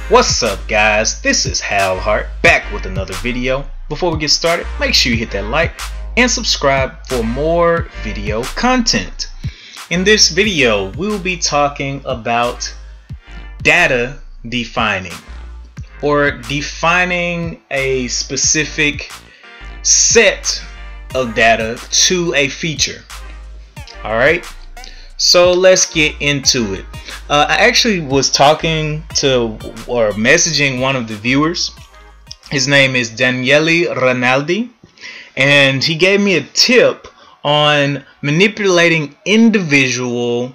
What's up guys, this is Hart back with another video. Before we get started, make sure you hit that like and subscribe for more video content. In this video, we will be talking about data defining, or defining a specific set of data to a feature. Alright, so let's get into it. I actually was talking to or messaging one of the viewers. His name is Daniele Rinaldi, and he gave me a tip on manipulating individual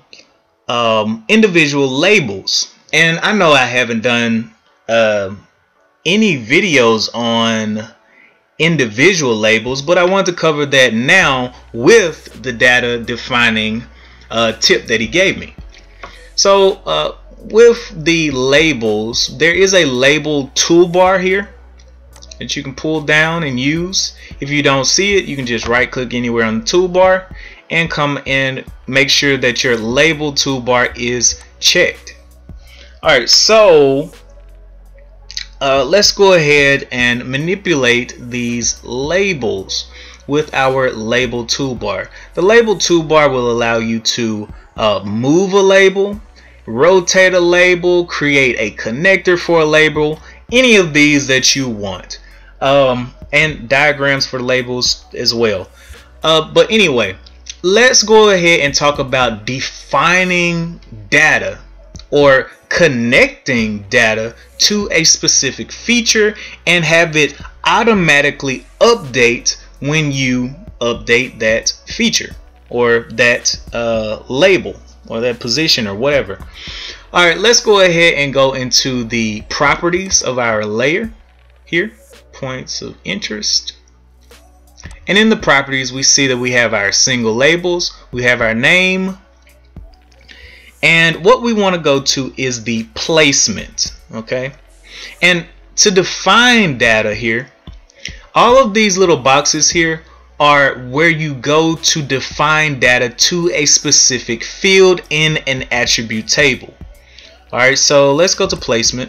labels. And I know I haven't done any videos on individual labels, but I want to cover that now with the data defining tip that he gave me. So with the labels, there is a label toolbar here that you can pull down and use. If you don't see it, you can just right click anywhere on the toolbar and come and make sure that your label toolbar is checked. Alright, so let's go ahead and manipulate these labels with our label toolbar. The label toolbar will allow you to move a label, rotate a label, create a connector for a label, any of these that you want, and diagrams for labels as well. But anyway, let's go ahead and talk about defining data or connecting data to a specific feature and have it automatically update when you update that feature or that label or that position or whatever. Alright, let's go ahead and go into the properties of our layer here, points of interest. And in the properties, we see that we have our single labels, we have our name, and what we want to go to is the placement. Okay, and to define data here, all of these little boxes here are where you go to define data to a specific field in an attribute table. Alright, so let's go to placement,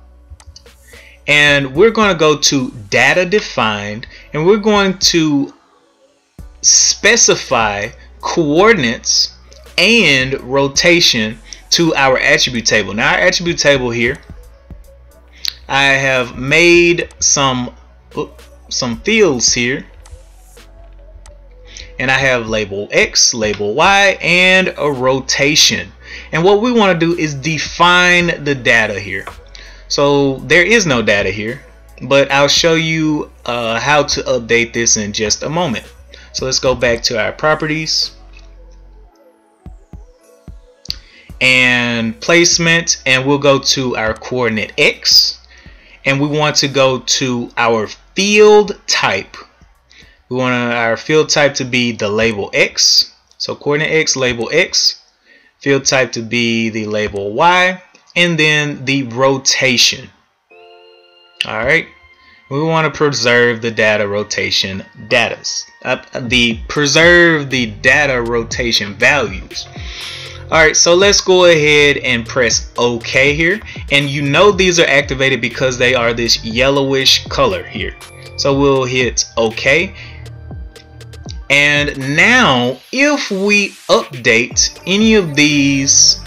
and we're going to go to data defined, and we're going to specify coordinates and rotation to our attribute table. Now our attribute table here, I have made some fields here, and I have label X, label Y, and a rotation. And what we want to do is define the data here. So there is no data here, but I'll show you how to update this in just a moment. So let's go back to our properties and placement, and we'll go to our coordinate X, and we want to go to our field type. We want our field type to be the label X, so coordinate X, label X, field type to be the label Y, and then the rotation. Alright, we want to preserve the data rotation preserve the data rotation values. Alright, so let's go ahead and press OK here, and you know these are activated because they are this yellowish color here. So we'll hit OK, and now if we update any of these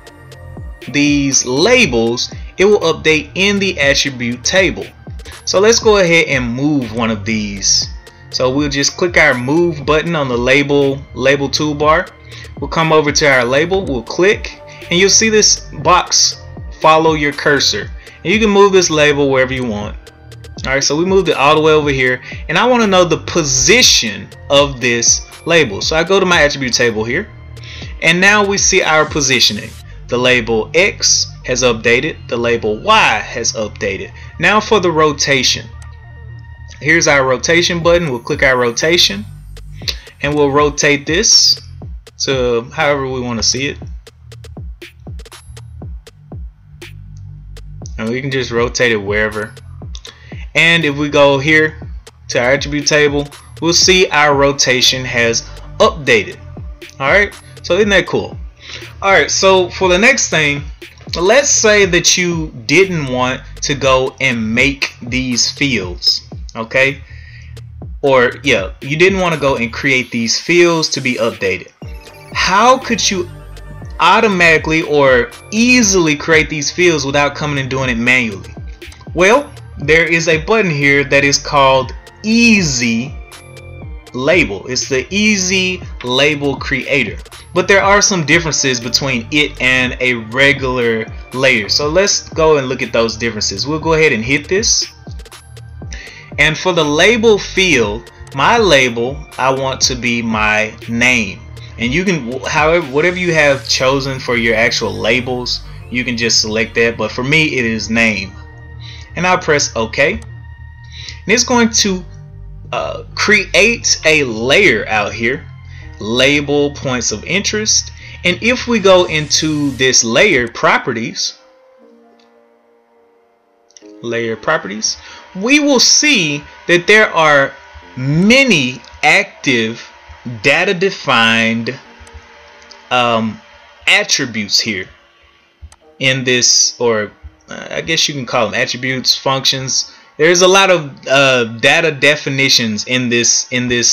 labels, it will update in the attribute table. So let's go ahead and move one of these. So we'll just click our move button on the label toolbar. We'll come over to our label, we'll click, and you'll see this box, follow your cursor, and you can move this label wherever you want. Alright, so we moved it all the way over here, and I want to know the position of this label. So I go to my attribute table here, and now we see our positioning. The label X has updated, the label Y has updated. Now for the rotation. Here's our rotation button. We'll click our rotation, and we'll rotate this to however we want to see it. And we can just rotate it wherever. And if we go here to our attribute table, we'll see our rotation has updated. Alright, so isn't that cool? Alright, so for the next thing, let's say that you didn't want to go and make these fields, okay? Or yeah, you didn't want to go and create these fields to be updated. How could you automatically or easily create these fields without coming and doing it manually? Well, there is a button here that is called Easy Label. It's the Easy Label Creator. But there are some differences between it and a regular layer. So let's go and look at those differences. We'll go ahead and hit this. And for the label field, my label, I want to be my name. And you can, however, whatever you have chosen for your actual labels, you can just select that. But for me, it is name. And I'll press OK. And it's going to create a layer out here. Label points of interest. And if we go into this layer properties, we will see that there are many active data defined attributes here in this, or I guess you can call them attributes, functions. There's a lot of data definitions in this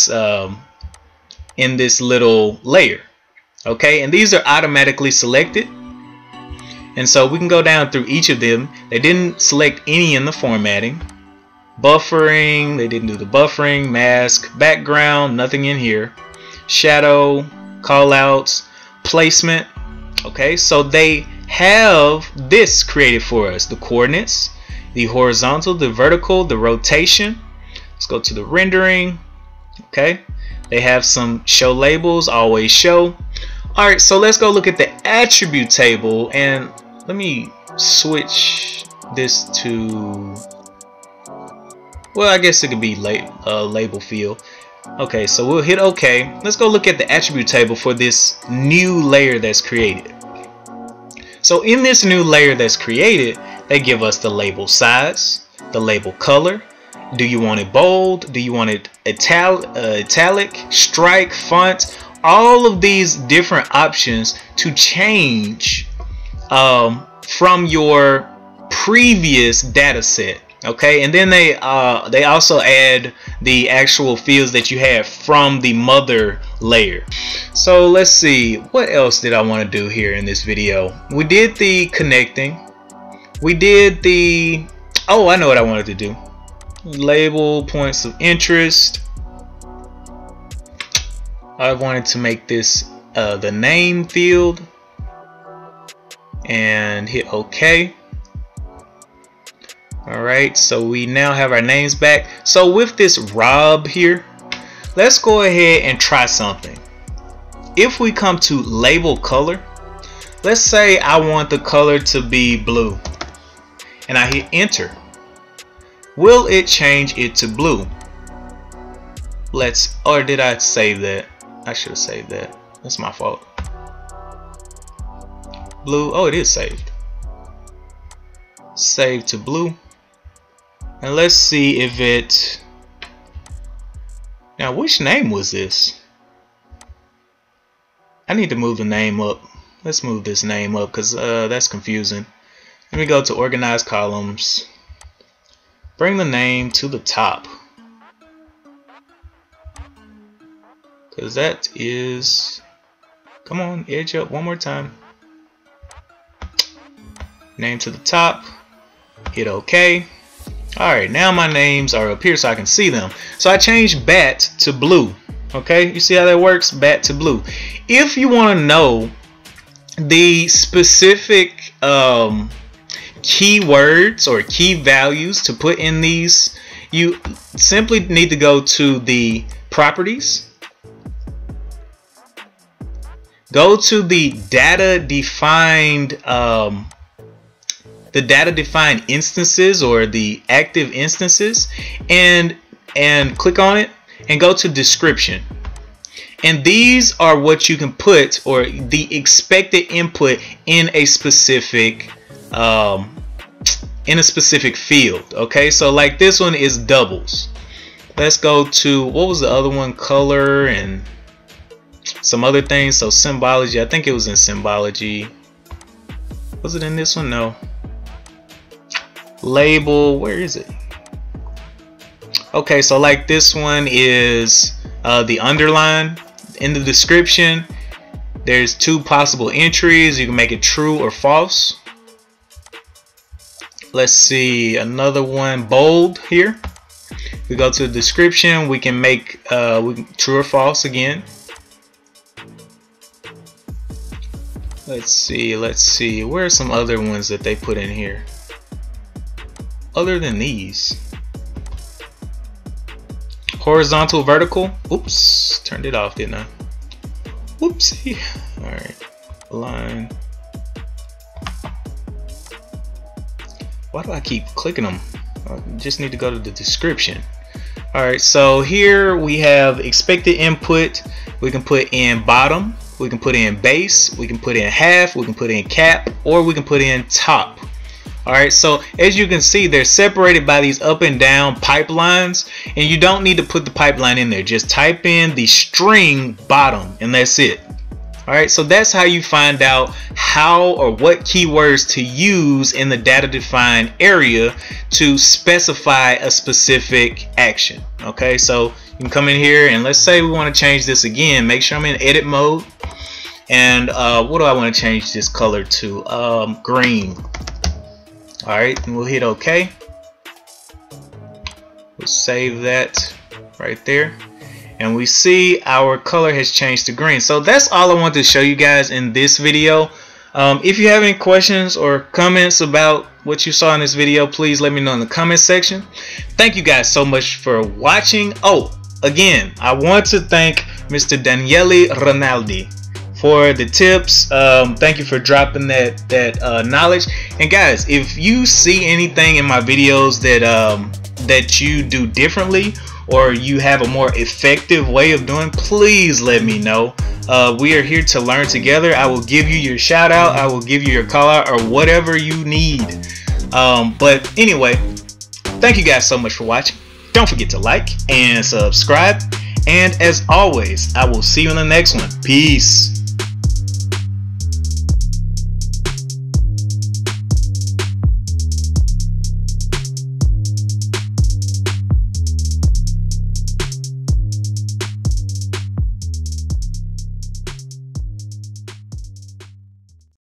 little layer, okay? And these are automatically selected. And so we can go down through each of them. They didn't select any in the formatting. Buffering, they didn't do the buffering. Mask, background, nothing in here. Shadow, callouts, placement. Okay, so they have this created for us. The coordinates, the horizontal, the vertical, the rotation. Let's go to the rendering. Okay, they have some show labels, always show. Alright, so let's go look at the attribute table, and let me switch this to, well, I guess it could be label field. Okay, so we'll hit OK. Let's go look at the attribute table for this new layer that's created. So in this new layer that's created, they give us the label size, the label color. Do you want it bold? Do you want it italic, strike, font? All of these different options to change from your previous data set. Okay, and then they also add the actual fields that you had from the mother layer. So let's see, what else did I want to do here in this video? We did the connecting. We did the, oh, I know what I wanted to do. Label points of interest. I wanted to make this the name field and hit OK. Alright, so we now have our names back. So with this Rob here, let's go ahead and try something. If we come to label color, let's say I want the color to be blue, and I hit enter. Will it change it to blue? Let's, or did I save that? I should have saved that. That's my fault. Blue, oh, it is saved. Save to blue. And let's see if it, now which name was this? I need to move the name up. Let's move this name up because that's confusing. Let me go to organize columns. Bring the name to the top, because that is, come on, edge up one more time. Name to the top, hit OK. Alright, now my names are up here so I can see them. So I changed bat to blue. Okay, you see how that works? Bat to blue. If you want to know the specific keywords or key values to put in these, you simply need to go to the properties, go to the data defined instances or the active instances, and click on it and go to description. And these are what you can put, or the expected input in a specific field. Okay, so like this one is doubles. Let's go to, what was the other one? Color and some other things. So symbology, I think it was in symbology. Was it in this one? No. Label, where is it? Okay, so like this one is the underline. In the description, there's 2 possible entries. You can make it true or false. Let's see, another one, bold here. We go to the description, we can make true or false again. Let's see, where are some other ones that they put in here? Other than these. Horizontal, vertical. Oops, turned it off, didn't I? Whoopsie. Alright, line. Why do I keep clicking them? I just need to go to the description. Alright, so here we have expected input. We can put in bottom, we can put in base, we can put in half, we can put in cap, or we can put in top. Alright, so as you can see, they're separated by these up and down pipelines, and you don't need to put the pipeline in there. Just type in the string bottom, and that's it. Alright, so that's how you find out how or what keywords to use in the data defined area to specify a specific action. Okay, so you can come in here and let's say we want to change this again. Make sure I'm in edit mode. And what do I want to change this color to? Green. Alright, and we'll hit OK. We'll save that right there. And we see our color has changed to green. So that's all I want to show you guys in this video. If you have any questions or comments about what you saw in this video, please let me know in the comment section. Thank you guys so much for watching. Oh, again, I want to thank Mr. Daniele Rinaldi for the tips. Thank you for dropping that knowledge. And guys, if you see anything in my videos that you do differently, or you have a more effective way of doing, please let me know. We are here to learn together. I will give you your shout out, I will give you your call out, or whatever you need. But anyway, thank you guys so much for watching. Don't forget to like and subscribe, and as always, I will see you in the next one. Peace.